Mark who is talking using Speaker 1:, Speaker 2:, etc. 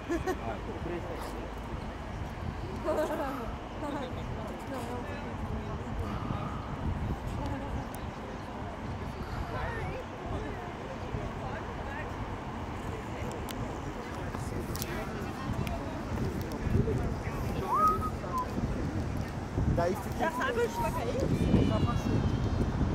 Speaker 1: Daí fica...
Speaker 2: Já sabe onde vai cair?
Speaker 1: Já passei.